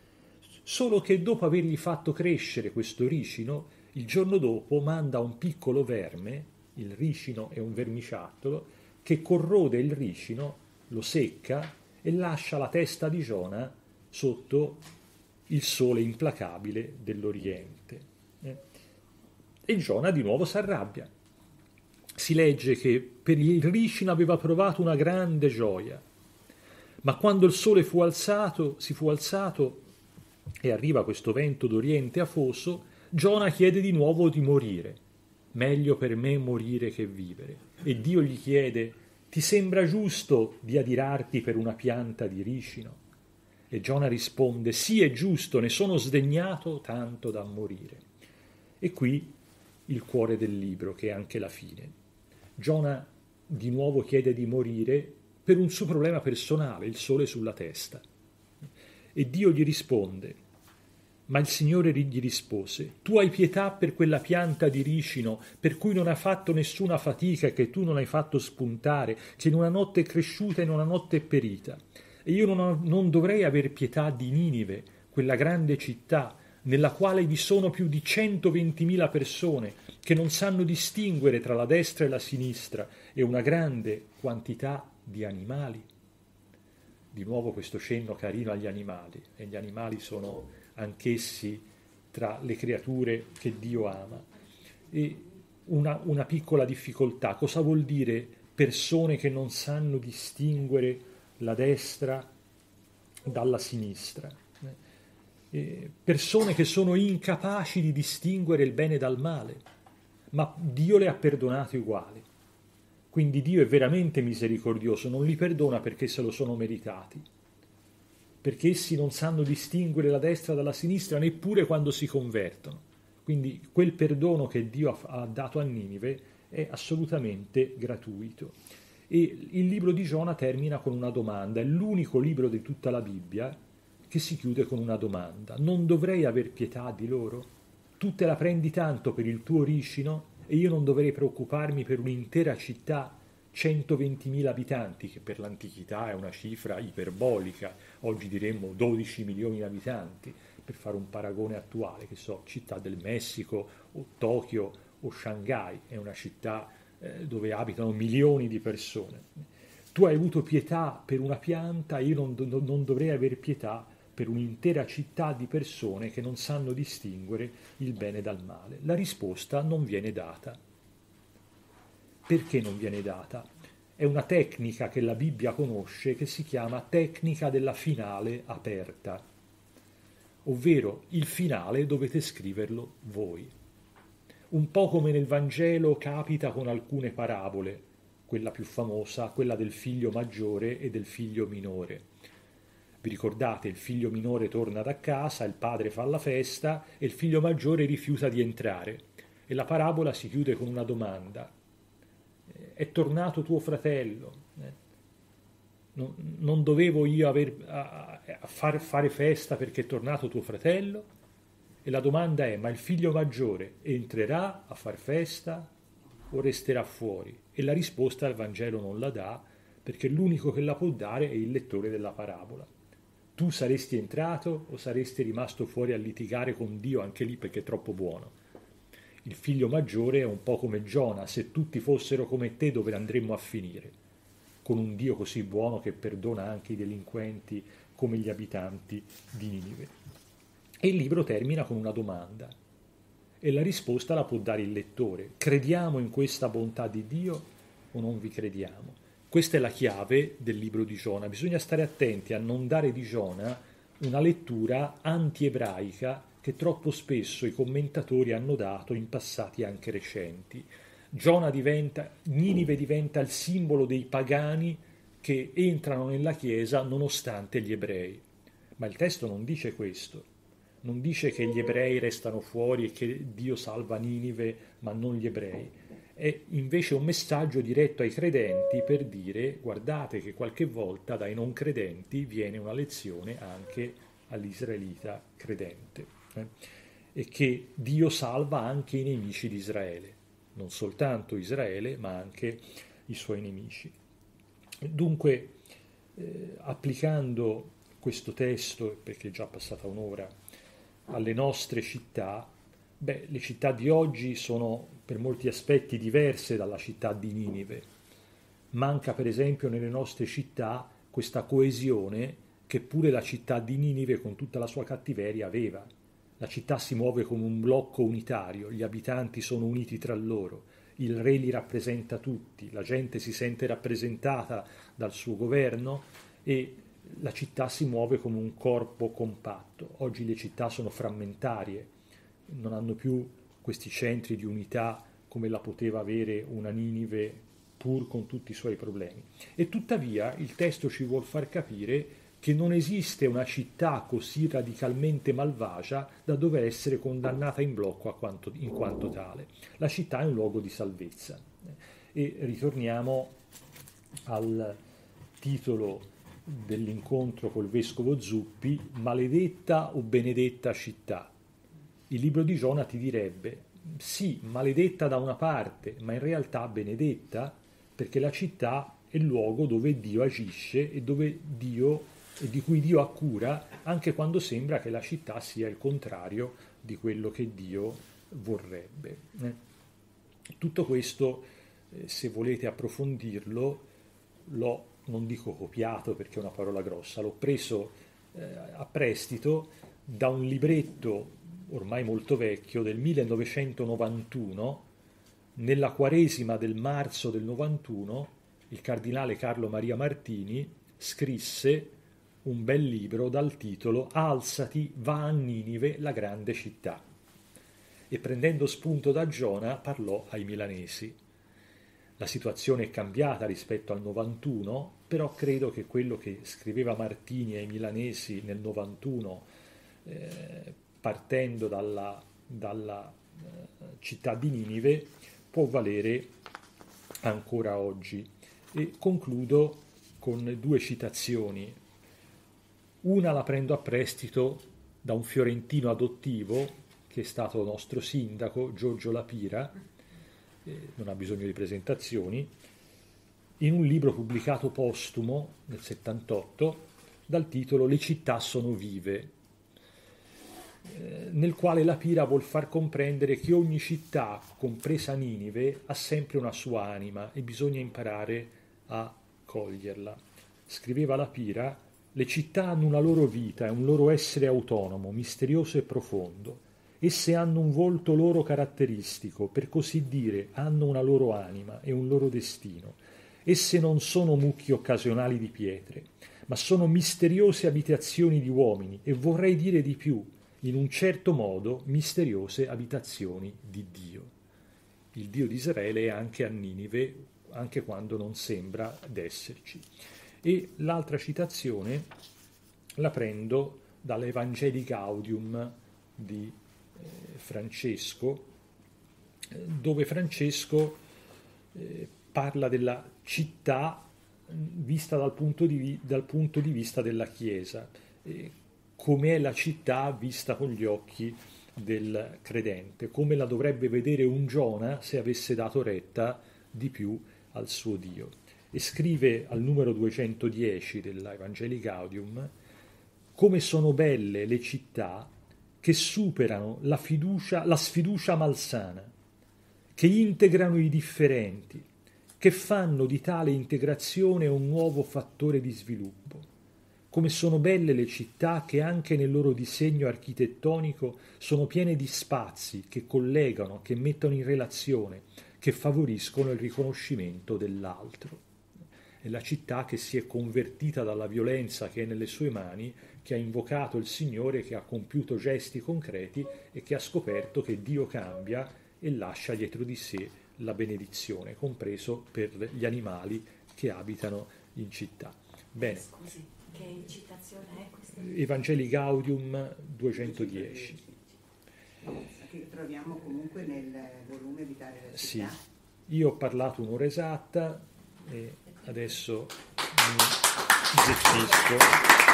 Solo che dopo avergli fatto crescere questo ricino, il giorno dopo manda un piccolo verme, il ricino è un vermiciattolo, che corrode il ricino, lo secca e lascia la testa di Giona sotto il sole implacabile dell'Oriente. Eh? E Giona di nuovo si arrabbia. Si legge che per il ricino aveva provato una grande gioia, ma quando il sole fu alzato, si fu alzato e arriva questo vento d'Oriente afoso, Giona chiede di nuovo di morire. Meglio per me morire che vivere. E Dio gli chiede: ti sembra giusto di adirarti per una pianta di ricino? E Giona risponde: sì, è giusto, ne sono sdegnato tanto da morire. E qui il cuore del libro, che è anche la fine. Giona di nuovo chiede di morire per un suo problema personale, il sole sulla testa. E Dio gli risponde, ma il Signore gli rispose: tu hai pietà per quella pianta di ricino per cui non ha fatto nessuna fatica, che tu non hai fatto spuntare, che in una notte è cresciuta e in una notte è perita. E io non, ho, non dovrei aver pietà di Ninive, quella grande città, nella quale vi sono più di centoventimila persone che non sanno distinguere tra la destra e la sinistra e una grande quantità di animali. Di nuovo questo cenno carino agli animali, e gli animali sono anch'essi tra le creature che Dio ama. E una, una piccola difficoltà: cosa vuol dire persone che non sanno distinguere la destra dalla sinistra. Eh, persone che sono incapaci di distinguere il bene dal male, ma Dio le ha perdonate uguali. Quindi Dio è veramente misericordioso, non li perdona perché se lo sono meritati, perché essi non sanno distinguere la destra dalla sinistra neppure quando si convertono. Quindi quel perdono che Dio ha dato a Ninive è assolutamente gratuito. E il libro di Giona termina con una domanda, è l'unico libro di tutta la Bibbia che si chiude con una domanda: non dovrei aver pietà di loro? Tu te la prendi tanto per il tuo ricino e io non dovrei preoccuparmi per un'intera città, centoventimila abitanti, che per l'antichità è una cifra iperbolica, oggi diremmo dodici milioni di abitanti, per fare un paragone attuale, che so, città del Messico o Tokyo o Shanghai, è una città eh, dove abitano milioni di persone. Tu hai avuto pietà per una pianta, io non, non dovrei aver pietà per un'intera città di persone che non sanno distinguere il bene dal male. La risposta non viene data. Perché non viene data? È una tecnica che la Bibbia conosce che si chiama tecnica della finale aperta, ovvero il finale dovete scriverlo voi. Un po' come nel Vangelo capita con alcune parabole, quella più famosa, quella del figlio maggiore e del figlio minore. Vi ricordate, il figlio minore torna da casa, il padre fa la festa e il figlio maggiore rifiuta di entrare. E la parabola si chiude con una domanda: è tornato tuo fratello? Non, non dovevo io aver, a, a far, fare festa perché è tornato tuo fratello? E la domanda è: ma il figlio maggiore entrerà a far festa o resterà fuori? E la risposta il Vangelo non la dà, perché l'unico che la può dare è il lettore della parabola. Tu saresti entrato o saresti rimasto fuori a litigare con Dio anche lì perché è troppo buono? Il figlio maggiore è un po' come Giona: se tutti fossero come te dove andremmo a finire? Con un Dio così buono che perdona anche i delinquenti come gli abitanti di Ninive. E il libro termina con una domanda e la risposta la può dare il lettore: crediamo in questa bontà di Dio o non vi crediamo? Questa è la chiave del libro di Giona. Bisogna stare attenti a non dare di Giona una lettura anti-ebraica che troppo spesso i commentatori hanno dato in passati anche recenti. Giona diventa, Ninive diventa il simbolo dei pagani che entrano nella Chiesa nonostante gli ebrei. Ma il testo non dice questo. Non dice che gli ebrei restano fuori e che Dio salva Ninive ma non gli ebrei. È invece un messaggio diretto ai credenti per dire: guardate che qualche volta dai non credenti viene una lezione anche all'israelita credente, eh? E che Dio salva anche i nemici di Israele, non soltanto Israele ma anche i suoi nemici. Dunque, eh, applicando questo testo, perché è già passata un'ora, alle nostre città, beh, le città di oggi sono per molti aspetti diverse dalla città di Ninive. Manca per esempio nelle nostre città questa coesione che pure la città di Ninive con tutta la sua cattiveria aveva. La città si muove come un blocco unitario, gli abitanti sono uniti tra loro, il re li rappresenta tutti, la gente si sente rappresentata dal suo governo e la città si muove come un corpo compatto. Oggi le città sono frammentarie, non hanno più questi centri di unità come la poteva avere una Ninive, pur con tutti i suoi problemi. E tuttavia il testo ci vuol far capire che non esiste una città così radicalmente malvagia da dover essere condannata in blocco a quanto, in quanto tale. La città è un luogo di salvezza. E ritorniamo al titolo dell'incontro col vescovo Zuppi: maledetta o benedetta città? Il libro di Giona ti direbbe: sì, maledetta da una parte, ma in realtà benedetta, perché la città è il luogo dove Dio agisce e dove Dio e di cui Dio ha cura, anche quando sembra che la città sia il contrario di quello che Dio vorrebbe. Eh? Tutto questo, eh, se volete approfondirlo, l'ho, non dico copiato perché è una parola grossa, l'ho preso eh, a prestito da un libretto ormai molto vecchio del millenovecentonovantuno. Nella Quaresima del marzo del novantuno il cardinale Carlo Maria Martini scrisse un bel libro dal titolo Alzati, va a Ninive, la grande città. E prendendo spunto da Giona parlò ai milanesi. La situazione è cambiata rispetto al novantuno, però credo che quello che scriveva Martini ai milanesi nel novantuno, eh, partendo dalla, dalla eh, città di Ninive, può valere ancora oggi. E concludo con due citazioni. Una la prendo a prestito da un fiorentino adottivo che è stato nostro sindaco, Giorgio Lapira, eh, non ha bisogno di presentazioni, in un libro pubblicato postumo nel settantotto dal titolo Le città sono vive, eh, nel quale Lapira vuol far comprendere che ogni città, compresa Ninive, ha sempre una sua anima e bisogna imparare a coglierla. Scriveva Lapira: le città hanno una loro vita e un loro essere autonomo, misterioso e profondo. Esse hanno un volto loro caratteristico, per così dire, hanno una loro anima e un loro destino. Esse non sono mucchi occasionali di pietre, ma sono misteriose abitazioni di uomini e vorrei dire di più, in un certo modo, misteriose abitazioni di Dio. Il Dio di Israele è anche a Ninive, anche quando non sembra d'esserci. E l'altra citazione la prendo dall'Evangelii Gaudium di eh, Francesco, eh, dove Francesco eh, parla della città vista dal punto di, dal punto di vista della Chiesa, eh, com'è la città vista con gli occhi del credente, come la dovrebbe vedere un Giona se avesse dato retta di più al suo Dio. E scrive al numero duecentodieci della Evangelii Gaudium: come sono belle le città che superano la fiducia, la sfiducia malsana, che integrano i differenti, che fanno di tale integrazione un nuovo fattore di sviluppo. Come sono belle le città che anche nel loro disegno architettonico sono piene di spazi che collegano, che mettono in relazione, che favoriscono il riconoscimento dell'altro. È la città che si è convertita dalla violenza che è nelle sue mani, che ha invocato il Signore, che ha compiuto gesti concreti e che ha scoperto che Dio cambia e lascia dietro di sé la benedizione, compreso per gli animali che abitano in città. Bene. Scusi, che citazione è questa? Evangelii Gaudium duecentodieci. Che troviamo comunque nel volume Abitare la città. Sì, io ho parlato un'ora esatta e adesso mi zittisco.